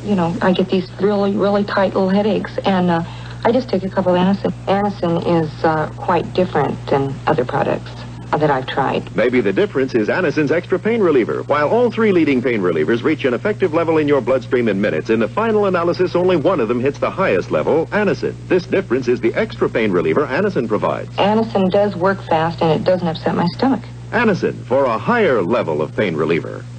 I get these really, really tight little headaches, and I just take a couple of Anacin. Anacin is quite different than other products that I've tried. Maybe the difference is Anacin's extra pain reliever. While all three leading pain relievers reach an effective level in your bloodstream in minutes, in the final analysis, only one of them hits the highest level, Anacin. This difference is the extra pain reliever Anacin provides. Anacin does work fast, and it doesn't upset my stomach. Anacin, for a higher level of pain reliever.